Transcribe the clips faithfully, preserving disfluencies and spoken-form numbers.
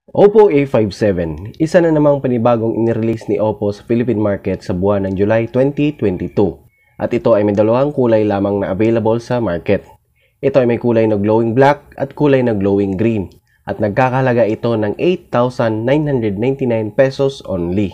OPPO A fifty-seven, isa na namang panibagong inirelease ni OPPO sa Philippine market sa buwan ng July twenty twenty-two. At ito ay may dalawang kulay lamang na available sa market. Ito ay may kulay na glowing black at kulay na glowing green. At nagkakahalaga ito ng eight thousand nine hundred ninety-nine pesos only.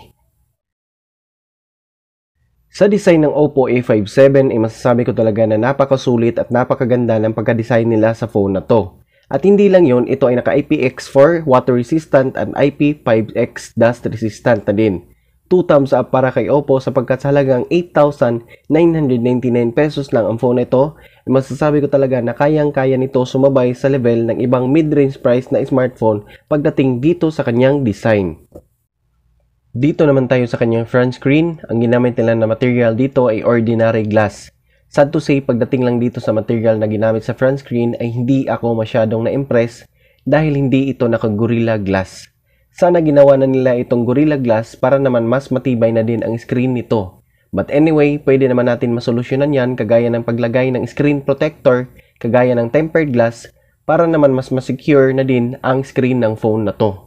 Sa design ng OPPO A fifty-seven ay masasabi ko talaga na napakasulit at napakaganda ng pagka-design nila sa phone na to. At hindi lang yon, ito ay naka I P X four, water resistant at I P five X dust resistant na din. two thumbs up para kay OPPO sapagkat sa halagang eight thousand nine hundred ninety-nine pesos lang ang phone na ito, ay masasabi ko talaga na kayang-kaya nito sumabay sa level ng ibang mid-range price na smartphone pagdating dito sa kanyang design. Dito naman tayo sa kanyang front screen. Ang ginamit nila na material dito ay ordinary glass. Sad to say, pagdating lang dito sa material na ginamit sa front screen ay hindi ako masyadong na-impress dahil hindi ito naka-Gorilla Glass. Sana ginawa na nila itong Gorilla Glass para naman mas matibay na din ang screen nito. But anyway, pwede naman natin masolusyonan yan kagaya ng paglagay ng screen protector, kagaya ng tempered glass, para naman mas masecure na din ang screen ng phone na to.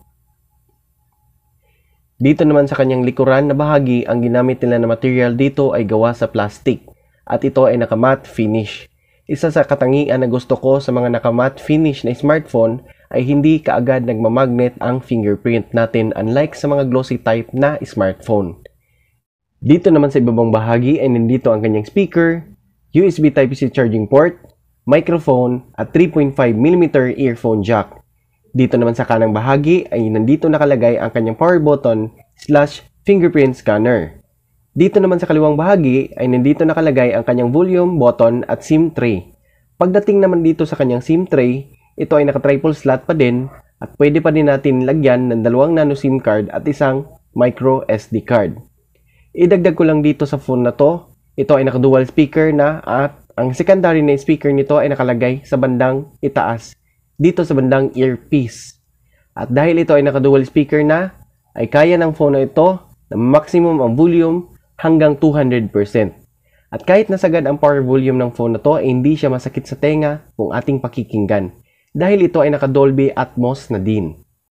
Dito naman sa kanyang likuran na bahagi, ang ginamit nila na material dito ay gawa sa plastic. At ito ay naka-matte finish. Isa sa katangian na gusto ko sa mga naka-matte finish na smartphone ay hindi kaagad nagmamagnet ang fingerprint natin unlike sa mga glossy type na smartphone. Dito naman sa ibabang bahagi ay nandito ang kanyang speaker, U S B Type-C charging port, microphone at three point five millimeter earphone jack. Dito naman sa kanang bahagi ay nandito nakalagay ang kanyang power button slash fingerprint scanner. Dito naman sa kaliwang bahagi ay nandito nakalagay ang kanyang volume button at SIM tray. Pagdating naman dito sa kanyang SIM tray, ito ay naka-triple slot pa din at pwede pa din natin lagyan ng dalawang nano SIM card at isang micro S D card. Idagdag ko lang dito sa phone na to, ito ay naka-dual speaker na at ang secondary na speaker nito ay nakalagay sa bandang itaas, dito sa bandang earpiece. At dahil ito ay naka-dual speaker na, ay kaya ng phone na ito na maximum ang volume hanggang two hundred percent. At kahit nasagad ang power volume ng phone na to, ay hindi siya masakit sa tenga kung ating pakikinggan. Dahil ito ay naka-Dolby Atmos na din.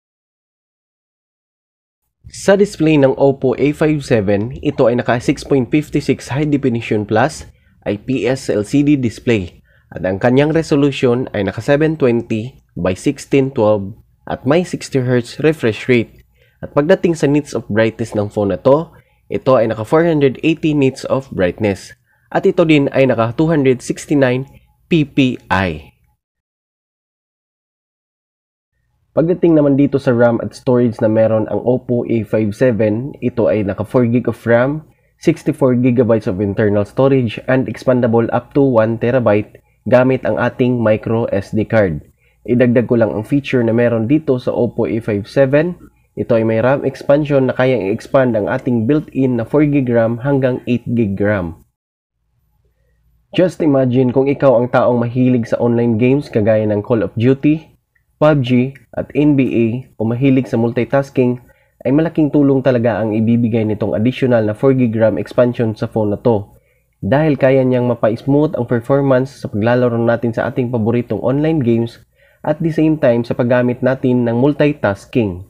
Sa display ng OPPO A fifty-seven, ito ay naka six point five six High Definition Plus I P S L C D display. At ang kanyang resolution ay naka seven twenty by sixteen twelve at may sixty hertz refresh rate. At pagdating sa nits of brightness ng phone na to, ito ay naka four hundred eighty nits of brightness. At ito din ay naka two hundred sixty-nine P P I. Pagdating naman dito sa RAM at storage na meron ang OPPO A fifty-seven, ito ay naka four gig of RAM, sixty-four gigabytes of internal storage, and expandable up to one terabyte gamit ang ating micro S D card. Idagdag ko lang ang feature na meron dito sa OPPO A fifty-seven. Ito ay may RAM expansion na kayang i-expand ang ating built-in na four gig RAM hanggang eight gig RAM. Just imagine kung ikaw ang taong mahilig sa online games kagaya ng Call of Duty, P U B G at N B A o mahilig sa multitasking, ay malaking tulong talaga ang ibibigay nitong additional na four gig RAM expansion sa phone na to. Dahil kaya niyang mapa-smooth ang performance sa paglalaro natin sa ating paboritong online games at the same time sa paggamit natin ng multitasking.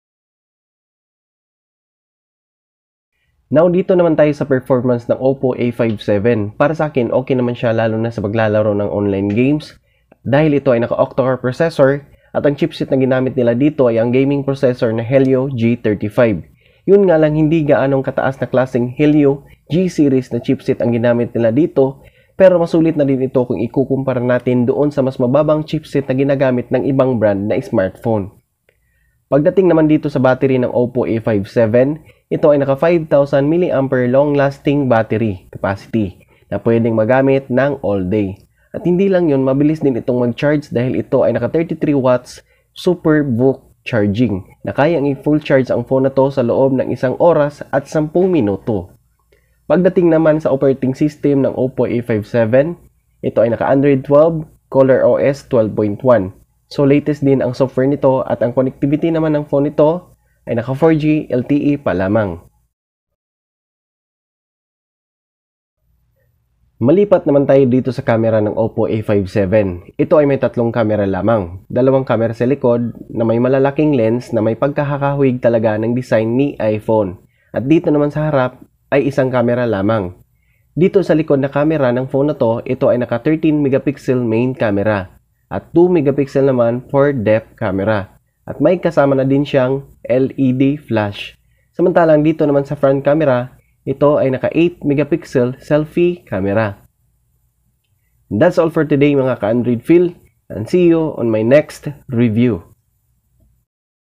Now, dito naman tayo sa performance ng OPPO A fifty-seven. Para sa akin, okay naman siya lalo na sa paglalaro ng online games dahil ito ay naka-octa-core processor at ang chipset na ginamit nila dito ay ang gaming processor na Helio G thirty-five. Yun nga lang, hindi gaanong kataas na klaseng Helio G series na chipset ang ginamit nila dito, pero masulit na din ito kung ikukumpara natin doon sa mas mababang chipset na ginagamit ng ibang brand na smartphone. Pagdating naman dito sa battery ng OPPO A fifty-seven, ito ay naka five thousand milliampere long-lasting battery capacity na pwedeng magamit ng all day. At hindi lang yun, mabilis din itong mag-charge dahil ito ay naka thirty-three watts super book charging na kayang i-full charge ang phone na to sa loob ng isang oras at sampung minuto. Pagdating naman sa operating system ng OPPO A fifty-seven, ito ay naka Android twelve, ColorOS twelve point one. So latest din ang software nito at ang connectivity naman ng phone nito ay naka four G L T E pa lamang. Malipat naman tayo dito sa camera ng OPPO A fifty-seven. Ito ay may tatlong camera lamang. Dalawang camera sa likod na may malalaking lens na may pagkakahawig talaga ng design ni iPhone. At dito naman sa harap ay isang camera lamang. Dito sa likod na camera ng phone na to, ito ay naka thirteen megapixel main camera at two megapixel naman for depth camera. At may kasama na din siyang L E D flash. Samantalang dito naman sa front camera, ito ay naka eight megapixel selfie camera. That's all for today mga ka-Android Phil, and see you on my next review.